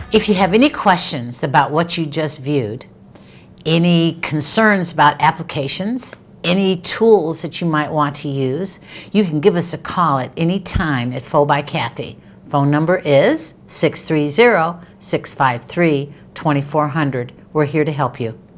If you have any questions about what you just viewed, any concerns about applications, any tools that you might want to use, you can give us a call at any time at Faux by Kathy. Phone number is 630-653-2400. We're here to help you.